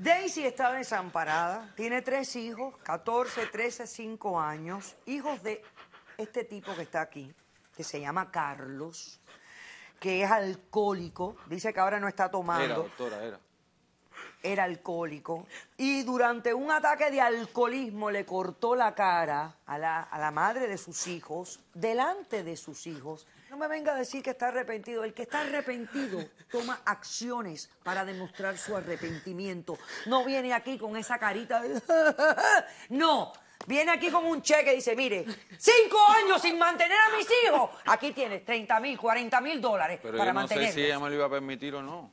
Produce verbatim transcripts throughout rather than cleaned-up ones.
Daisy está desamparada, tiene tres hijos, catorce, trece, cinco años, hijos de este tipo que está aquí, que se llama Carlos, que es alcohólico, dice que ahora no está tomando. Era, doctora, era. Era alcohólico y durante un ataque de alcoholismo le cortó la cara a la, a la madre de sus hijos, delante de sus hijos. No me venga a decir que está arrepentido. El que está arrepentido toma acciones para demostrar su arrepentimiento. No viene aquí con esa carita de... No, viene aquí con un cheque y dice, mire, cinco años sin mantener a mis hijos. Aquí tienes treinta mil, cuarenta mil dólares Pero para yo no mantenerlos. sé si ella me lo iba a permitir o no.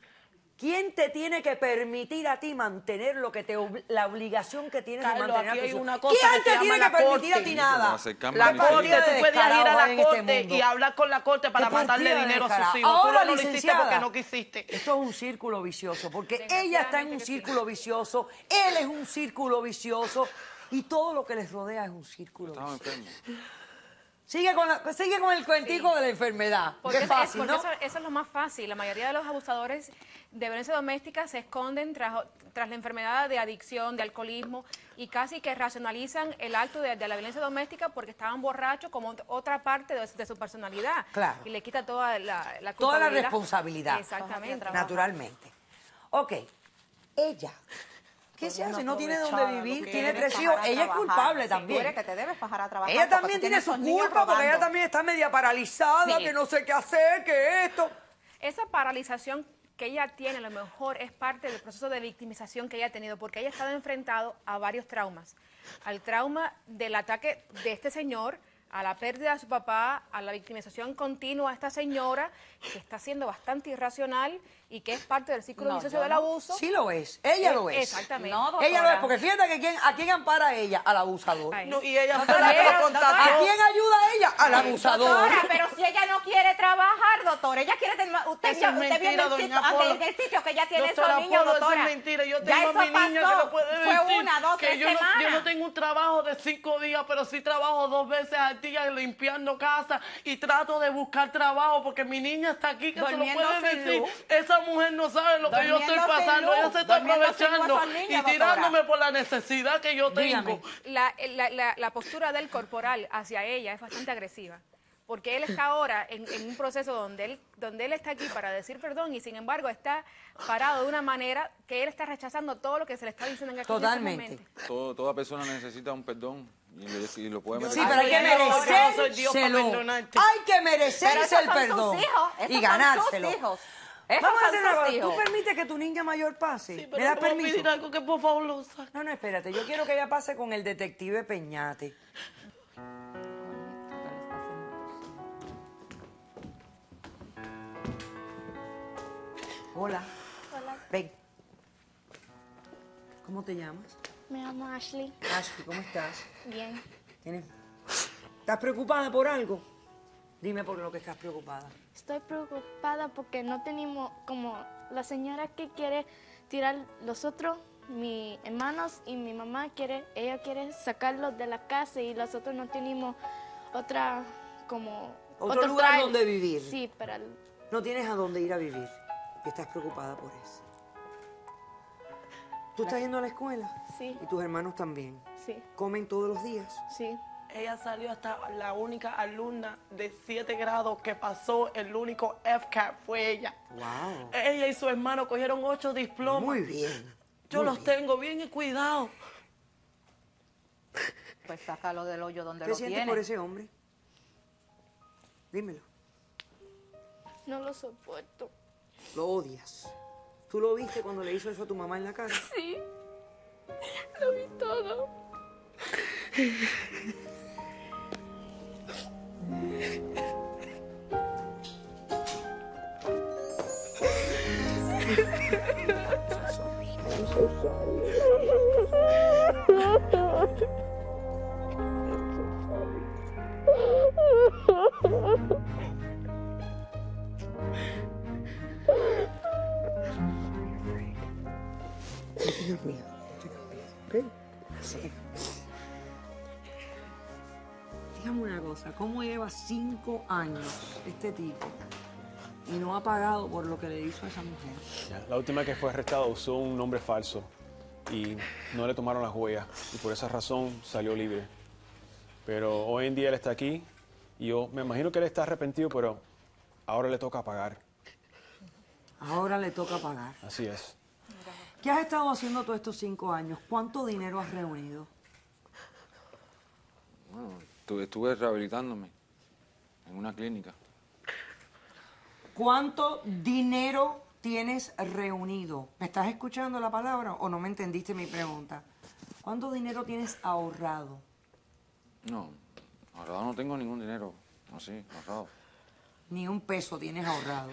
¿Quién te tiene que permitir a ti mantener lo que te ob- la obligación que tienes Carlos, de mantener aquí a hay tus una hijos? cosa ¿Quién que te se tiene llama que la permitir a corte. ti Sí, nada? pero acercarme La a mis corte, hijos. tú puedes ir a descarado la en este corte mundo. y hablar con la corte para ¿Qué mandarle partida de dinero a sus descarado? hijos. Tú Ahora, no lo hiciste licenciada, porque no quisiste. Esto es un círculo vicioso, porque ella está en un círculo vicioso, él es un círculo vicioso y todo lo que les rodea es un círculo Estaba vicioso. enfermo. Sigue con, la- sigue con el cuentico Sí. de la enfermedad. Porque, Qué es- fácil, porque ¿no? eso, eso es lo más fácil. La mayoría de los abusadores de violencia doméstica se esconden tras, tras la enfermedad de adicción, de alcoholismo, y casi que racionalizan el acto de, de la violencia doméstica porque estaban borrachos como ot- otra parte de, de su personalidad. Claro. Y le quita toda la, la Toda la culpabilidad. responsabilidad. Exactamente. Naturalmente. Ok, ella, ¿qué se hace? No tiene dónde aprovechada, vivir, lo que tiene quiere tres es hijos, bajar a ella es trabajar. culpable Si también. tú eres que te debes bajar a trabajar. Ella porque también tú tiene tienes su esos niños culpa porque ella rodando. también está media paralizada, Sí. que no sé qué hacer, que esto. Esa paralización que ella tiene a lo mejor es parte del proceso de victimización que ella ha tenido, porque ella ha estado enfrentado a varios traumas. Al trauma del ataque de este señor, a la pérdida de su papá, a la victimización continua a esta señora, que está siendo bastante irracional y que es parte del círculo No, vicioso yo del no. abuso. Sí lo es, ella Eh, lo es. Exactamente. No, doctora. Ella lo es, porque fíjate que quién, a quién ampara ella, al abusador. Ay. No, y ella fue Doctora, la que pero, lo doctora, ¿A contrató. quién ayuda ella? Al abusador. Doctora, pero si ella no quiere trabajar, doctora, ella quiere tener... Usted, Eso vio, es usted vio en mentira, el doña sitio, Polo. en el sitio que ella tiene Doctora esos niños, Polo, eso es doctora. mentira. Yo Ya tengo a eso mi niña que pasó. lo puede decir. Fue una, dos, que tres yo no, yo semanas. no tengo un trabajo de cinco días, pero sí trabajo dos veces al día limpiando casa y trato de buscar trabajo porque mi niña está aquí, que se lo Durmiendo puede sin decir. luz. Esa mujer no sabe lo que yo Durmiendo estoy sin pasando. luz. Ella se está Durmiendo sin luz aprovechando a esos niños, y doctora. tirándome por la necesidad que yo tengo. Dígame. La, la- la- la postura del corporal hacia ella es bastante agresiva, porque él está ahora en, en un proceso donde él, donde él está aquí para decir perdón y sin embargo está parado de una manera que él está rechazando todo lo que se le está diciendo en aquel Totalmente. momento. Todo- toda persona necesita un perdón y, le- y lo puede Sí, merecer. pero hay que Ay, yo no soy Dios para merecérselo. perdonarte. Hay que Pero merecerse esos el son perdón. sus hijos. Esos Y son ganárselo. sus hijos. Esos Vamos a son hacer una sus cosa. hijos. ¿Tú permites que tu niña mayor pase? Sí, ¿Me pero das te voy a permiso? pedir algo que por favor lo saque. No, no, espérate. Yo quiero que ella pase con el detective Peñate. Hola. Hola, Ven. ¿Cómo te llamas? me llamo Ashley. Ashley, ¿cómo estás? Bien. ¿Tienes- ¿Estás preocupada por algo? Dime por lo que estás preocupada. Estoy preocupada porque no tenemos, como la señora que quiere tirar los otros, mis hermanos y mi mamá quiere, ella quiere sacarlos de la casa y los otros no tenemos otra, como... Otro lugar trail. donde vivir. Sí, para... el- No tienes a dónde ir a vivir y estás preocupada por eso. ¿Tú estás yendo a la escuela? Sí. Y tus hermanos también. Sí, ¿Comen todos los días? sí. Ella salió hasta la única alumna de siete grados que pasó el único F C A P fue ella. ¡Wow! Ella y su hermano cogieron ocho diplomas. Muy bien. Yo muy los bien. tengo bien y cuidado. Pues sácalo del hoyo donde ¿Qué lo sientes tiene. por ese hombre? Dímelo. No lo soporto. Lo odias. ¿Tú lo viste cuando le hizo eso a tu mamá en la cara? Sí, lo vi todo. No tengas miedo, no tengas miedo, ¿ok? Sí. Dígame una cosa, ¿cómo lleva cinco años este tipo y no ha pagado por lo que le hizo a esa mujer. Ya, la última que fue arrestada usó un nombre falso y no le tomaron las huellas y por esa razón salió libre. Pero hoy en día él está aquí y yo me imagino que él está arrepentido, pero ahora le toca pagar. Ahora le toca pagar. Así es. ¿Qué has estado haciendo todos estos cinco años? ¿Cuánto dinero has reunido? Bueno, estuve, estuve rehabilitándome en una clínica. ¿Cuánto dinero tienes reunido? ¿Me estás escuchando la palabra o no me entendiste mi pregunta? ¿Cuánto dinero tienes ahorrado? No, ahorrado no tengo ningún dinero. Así, ahorrado. Ni un peso tienes ahorrado.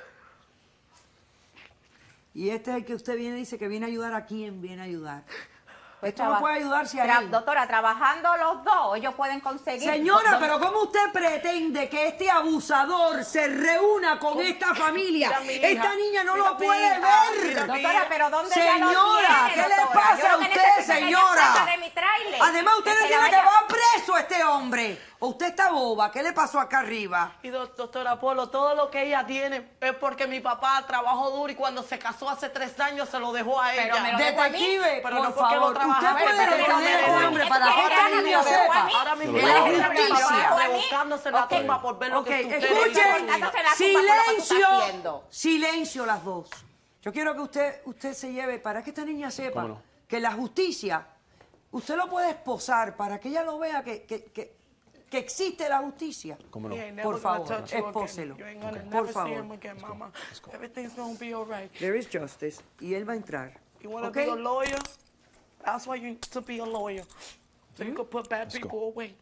Y este es el que usted viene y dice que viene a ayudar. ¿A quién viene a ayudar? Esto no puede ayudarse a Tra- él. Doctora, trabajando los dos, ellos pueden conseguir... Señora, ¿Dónde- pero ¿cómo usted pretende que este abusador se reúna con esta familia? Mira, mi hija, Esta niña no mira, lo mi puede hija, ver. mira, mi Doctora, pero ¿dónde ya lo Señora, tiene, ¿qué le doctora? pasa Yo a lo que usted, necesito es que ella señora? salga de mi tráiler. Además, usted Que no se quiere la que vaya- va preso este hombre. ¿O usted está boba? ¿Qué le pasó acá arriba? Y do- doctora Polo, todo lo que ella tiene es porque mi papá trabajó duro y cuando se casó hace tres años se lo dejó a Pero ella. me lo dejó a mí. Detective, Pero por no porque lo favor, usted trabajaba, puede pero detener me lo a este dejó. hombre para ¿Qué que esta gana, niña me lo dejó a sepa. mí? Ahora mismo En lo la dejó. justicia. rebuscándose la Ok. tumba por ver lo Ok, que usted escuchen, Dándose la tumba por lo que tú estás silencio, haciendo. silencio las dos. Yo quiero que usted, usted se lleve, para que esta niña sepa ¿Cómo no? que la justicia, usted lo puede esposar para que ella lo vea que, que, que, que existe la justicia. ¿Cómo no? You ain't Por never gonna favor, touch you again. espóselo. You ain't gonna Por never see favor. him again, mama. Everything's gonna be all right. There is justice. Y él va a entrar. You wanna ¿Ok? be a lawyer? That's why you need to be a lawyer. So you can put bad Let's go. people away.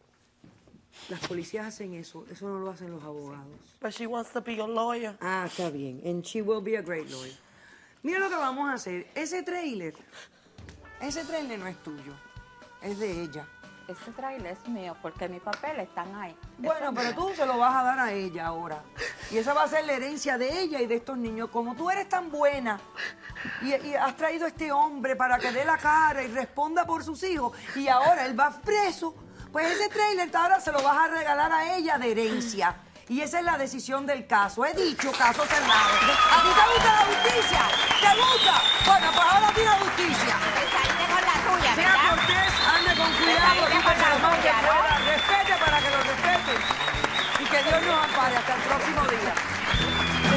Las policías hacen eso. Eso no lo hacen los abogados. But she wants to be a lawyer. Ah, está bien. And she will be a great lawyer. Mira lo que vamos a hacer. Ese trailer, ese trailer no es tuyo. Es de ella. Ese trailer es mío porque mis papeles están ahí. Bueno, pero tú se lo vas a dar a ella ahora. Y esa va a ser la herencia de ella y de estos niños. Como tú eres tan buena y, y has traído a este hombre para que dé la cara y responda por sus hijos y ahora él va preso, pues ese trailer ahora se lo vas a regalar a ella de herencia. Y esa es la decisión del caso. He dicho, caso cerrado. ¿A ti te gusta la justicia? ¿Te gusta? Bueno, pues ahora tira justicia. Saliste con la tuya, Sea ¿verdad? cortés, ande con cuidado, Saliste con quítese la lo más que tuya, ¿no? pueda. Respete para que lo respeten. Y que Dios nos ampare. Hasta el próximo día.